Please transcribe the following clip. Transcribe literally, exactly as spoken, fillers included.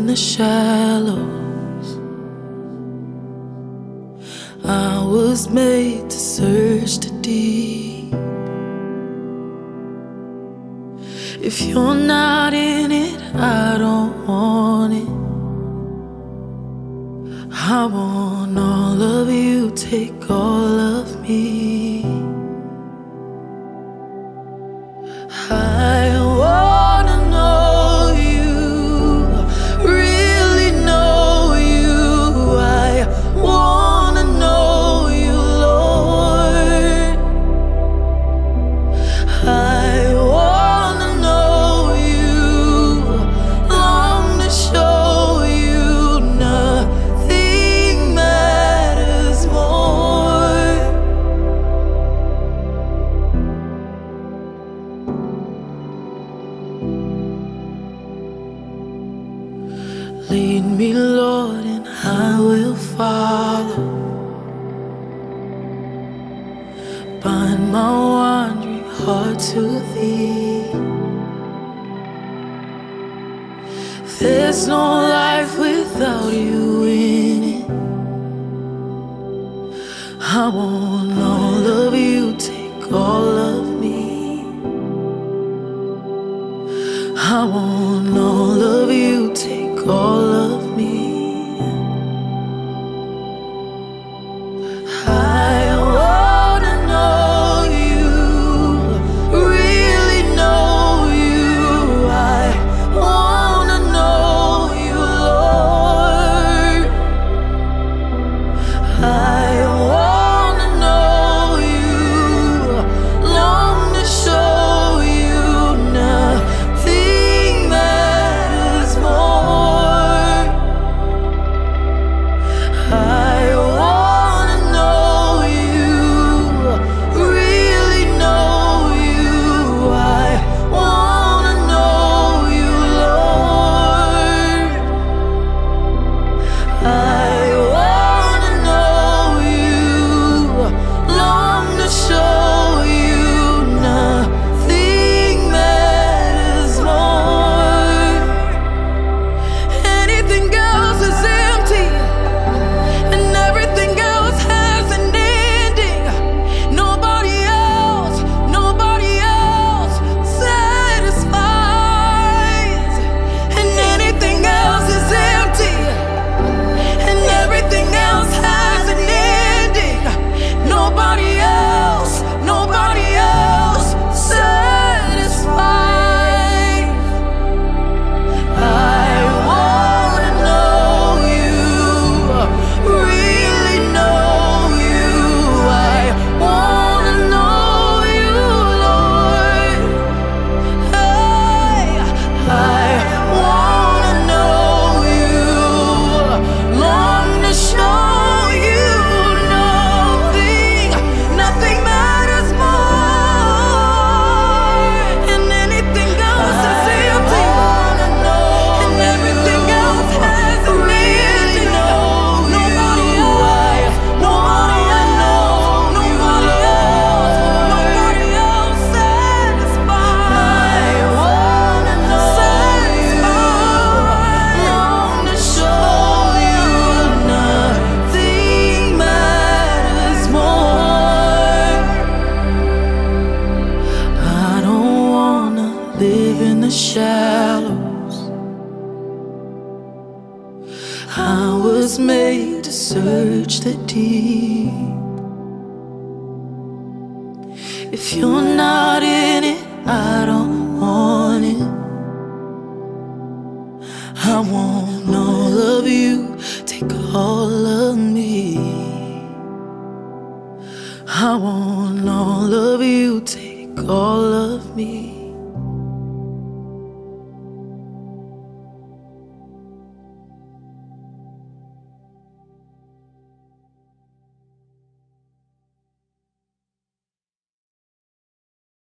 the shallows. I was made to search the deep. If you're not in it, I don't want it. I want all of you, take all of me. I wanna know you, really know you. I wanna know you, Lord. I wanna know you, long to show you nothing matters more. Lead me, Lord, and I will follow. Bind my wandering heart to Thee. There's no life without You in it. I want all of You, take all of me. I want all of You, take all of me. I wanna know You, really know You. I wanna know You, Lord. I wanna know You, long to show You nothing matters more. I wanna know You, really know You. I wanna know You, Lord. I wanna know You, long to show You nothing matters more. Anything else is empty, and everything else has an ending. Nobody else, nobody else satisfies. And anything else is empty, and everything else has an ending. Nobody else, nobody else satisfies. I wanna know You, really know You. I wanna know You, Lord. Hey, I wanna know You, long to show You nothing, nothing matters more. And anything else is empty, and everything else has a meaning. Nobody else, nobody else, nobody else, nobody else satisfies. I wanna know You, long to show You nothing matters more. I don't wanna live in the shallows. I was made to search the deep. If you're not in it, I don't want it. I want all of You, take all of me. I want all of You, take all of